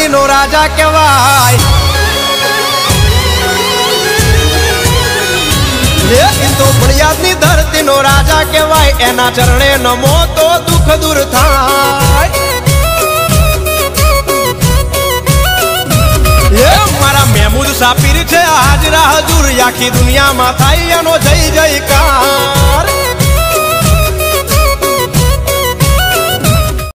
નો રાજા કહેવાય તો ફળિયાદની ધરતીનો રાજા કહેવાય એના ચરણે નમો તો દુઃખ દૂર થાય મારા મહેમૂદ સાપીર છે હાજરા હજુર આખી દુનિયામાં થાય એનો જય જયકાર